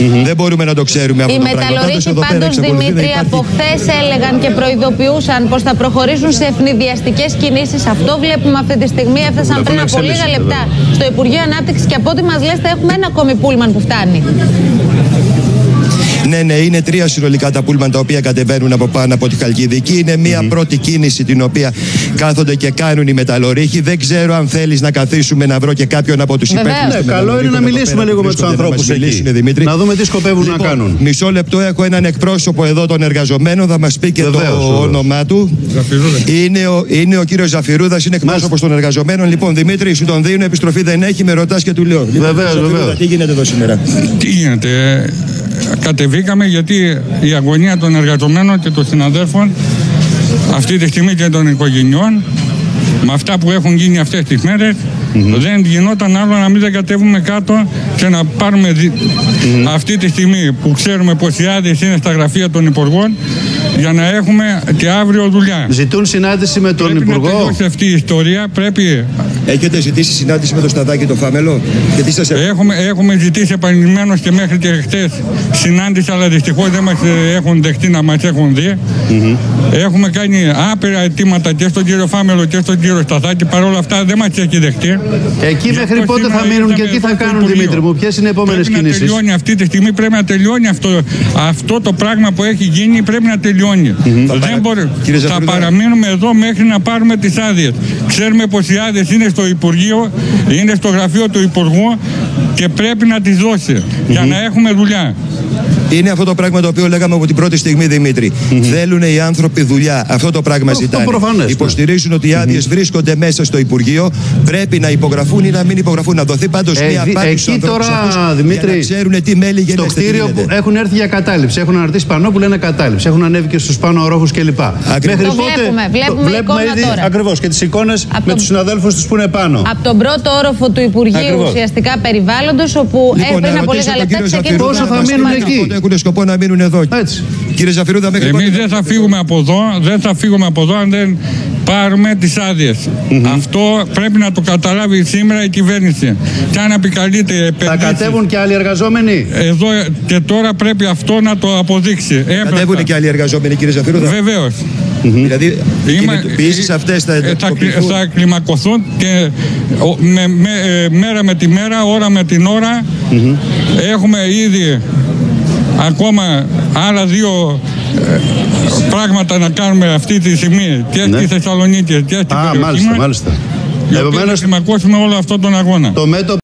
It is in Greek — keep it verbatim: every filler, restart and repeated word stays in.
Mm-hmm. Δεν μπορούμε να το ξέρουμε αυτό Οι το πράγμα. Οι μεταλλορύχοι πάντως, Δημήτρη, από χθες έλεγαν και προειδοποιούσαν πως θα προχωρήσουν σε ευνηδιαστικές κινήσεις. Αυτό βλέπουμε αυτή τη στιγμή. Έφτασαν πριν από λίγα λεπτά στο Υπουργείο Ανάπτυξης και από ό,τι μας λες θα έχουμε ένα ακόμη πούλμαν που φτάνει. Ναι, ναι, είναι τρία συνολικά τα πούλμαν τα οποία κατεβαίνουν από πάνω από τη Χαλκιδική. Είναι μία mm-hmm. πρώτη κίνηση την οποία κάθονται και κάνουν οι μεταλλορύχοι. Δεν ξέρω αν θέλεις να καθίσουμε να βρω και κάποιον από τους υπεύθυνους. Ναι, καλό είναι να μιλήσουμε λίγο με τους ανθρώπους εκεί. Δημήτρη. Να δούμε τι σκοπεύουν λοιπόν, να κάνουν. Μισό λεπτό, έχω έναν εκπρόσωπο εδώ των εργαζομένων. Θα μας πει και βεβαίως, το βεβαίως. όνομά του. Είναι ο, είναι ο κύριος Ζαφυρούδας, είναι εκπρόσωπος των εργαζομένων. Λοιπόν, Δημήτρη, σου τον δίνω, επιστροφή δεν έχει, με ρωτάς και του λέω. Βεβαίως, βεβαίως. Τι γίνεται εδώ σήμερα? Τι γίνεται? Κατεβήκαμε γιατί η αγωνία των εργαζομένων και των συναδέλφων αυτή τη στιγμή και των οικογενειών με αυτά που έχουν γίνει αυτές τις μέρες mm-hmm. δεν γινόταν άλλο να μην δεν κατέβουμε κάτω και να πάρουμε δι... mm-hmm. αυτή τη στιγμή που ξέρουμε πως οι άδειες είναι στα γραφεία των υπουργών για να έχουμε και αύριο δουλειά. Ζητούν συνάντηση με τον πρέπει Υπουργό. Να τελειώσει αυτή η ιστορία. Πρέπει... Έχετε ζητήσει συνάντηση με το Σταδάκι το Φάμελο? Γιατί σας... έχουμε, έχουμε ζητήσει επανειλημμένως και μέχρι και χτες συνάντηση, αλλά δυστυχώς δεν μας έχουν δεχτεί να μας έχουν δει. Mm-hmm. Έχουμε κάνει άπειρα αιτήματα και στον κύριο Φάμελο και στον κύριο Σταδάκι. Παρ' όλα αυτά δεν μας έχει δεχτεί. Εκεί μέχρι πότε θα μείνουν και τι θα κάνουν, Δημήτρη μου? Ποιες είναι οι επόμενες κινήσεις? Να τελειώνει αυτή τη στιγμή, πρέπει να τελειώνει αυτό, αυτό το πράγμα που έχει γίνει, πρέπει να τελειώνει. Mm-hmm. Δεν μπορεί. Θα παραμείνουμε εδώ μέχρι να πάρουμε τις άδειες. Ξέρουμε πως οι άδειες είναι στο Υπουργείο, είναι στο γραφείο του Υπουργού και πρέπει να τις δώσει mm-hmm. για να έχουμε δουλειά. Είναι αυτό το πράγμα το οποίο λέγαμε από την πρώτη στιγμή, Δημήτρη. Mm-hmm. Θέλουν οι άνθρωποι δουλειά. Αυτό το πράγμα το, ζητάνε. Το υποστηρίζουν ότι οι άδειες mm-hmm. βρίσκονται μέσα στο Υπουργείο. Πρέπει να υπογραφούν ή να μην υπογραφούν. Να δοθεί πάντως ε, μια απάντηση στους ανθρώπους αυτούς, Δημήτρη, για να ξέρουν τι μέλη γενέστε. Στο κτίριο που έχουν έρθει για κατάληψη. Έχουν αναρτήσει πανό που λένε κατάληψη. Έχουν ανέβει και στους πάνω ορόχους κλπ. Μέχρι το πότε βλέπουμε. Βλέπουμε, το, βλέπουμε ήδη ακριβώς και τις εικόνες με τον... τους συναδέλφους τους που είναι πάνω. Από τον πρώτο όροφο του Υπουργείου ακριβώς. Ουσιαστικά περιβάλλοντος, όπου λοιπόν, πριν από λίγα λεπτά ξεκίνησε. Πόσο θα μείνουν εκεί? Έχουν σκοπό να μείνουν εδώ. Έτσι. Κύριε Ζαφυρούδα, μέχρι εμείς δεν θα φύγουμε από εδώ, δεν θα φύγουμε από εδώ αν δεν πάρουμε τις άδειες. Mm-hmm. Αυτό πρέπει να το καταλάβει σήμερα η κυβέρνηση. Και αν επικαλείται επενδύσεις. Θα κατέβουν και άλλοι εργαζόμενοι. Εδώ και τώρα πρέπει αυτό να το αποδείξει. Κατέβουν και άλλοι εργαζόμενοι, κύριε Ζαφυρούδα. Βεβαίως. Mm-hmm. Δηλαδή, οι κινητοποιήσεις αυτές θα, θα, θα κλιμακωθούν και με, με, μέρα με τη μέρα, ώρα με την ώρα. Mm-hmm. Έχουμε ήδη ακόμα άλλα δύο ε, πράγματα να κάνουμε αυτή τη στιγμή και ναι. στη Θεσσαλονίκη και στην περιοχή μας. Μάλιστα, μάλιστα. Για να κλιμακώσουμε όλο αυτόν τον αγώνα. Το μέτωπο